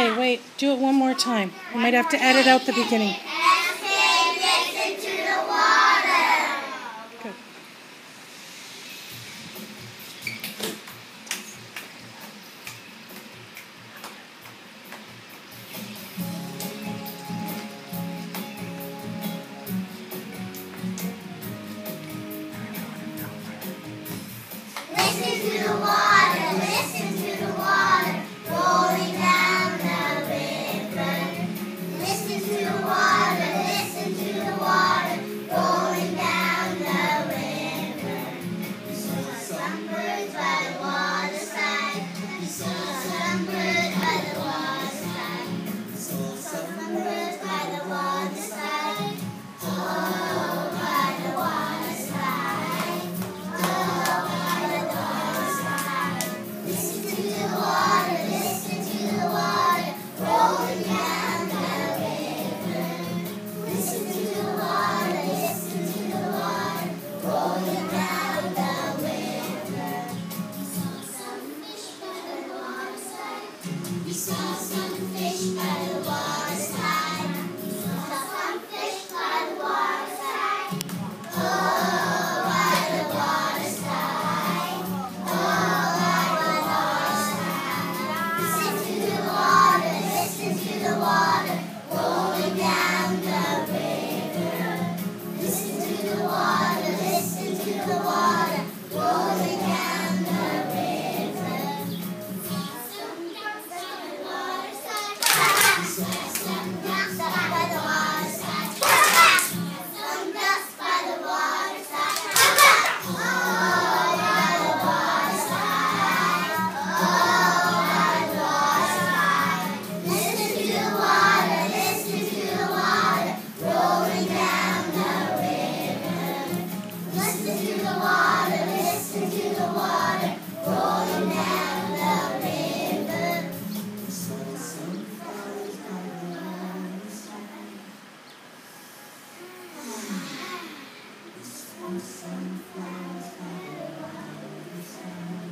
Okay, wait. Do it one more time. We might have to edit out the beginning. Listen to the water. Good. Listen to the water. Listen to the water rolling down the river. Listen to the water. Listen to the water rolling down the river. We saw some birds by the waterside. We saw some birds by the waterside. We saw some birds by the waterside. Oh, by the waterside. Oh, by the waterside. Listen to the water. Listen to the water rolling down the river. Listen to the water. Listen to the water rolling down the river. We saw some fish by the waterside. We saw some fish by the waterside. We saw some fish by the waterside. Oh, by the waterside. Oh, by the waterside. Listen to the water. Listen to the water rolling down the river. Listen to the water. Listen to the water rolling down the river. We saw some ducks by the waterside. We saw some ducks by the waterside. Some ducks by the waterside. Oh, by the waterside. Oh, by the waterside. Listen to the water. Listen to the water rolling down the river. Listen to the water. Listen to the water rolling down the river. We saw some flowers by the waterside. We saw some flowers by the waterside.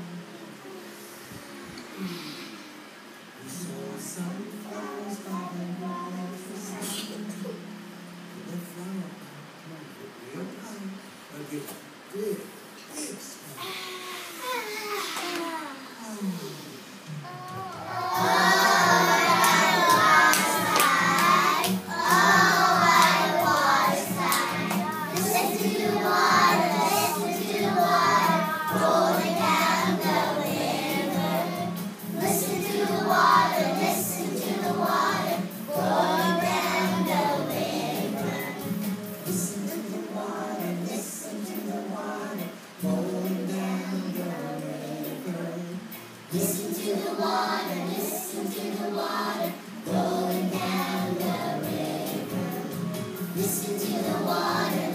We saw some flowers by the waterside. The flower, real high, get good, big smile. Listen to the water, listen to the water rolling down the river. Listen to the water, listen to the water rolling down the river. Listen to the water, listen to the water rolling down the river. Listen to the water, listen to the water rolling down the river. Listen to the water.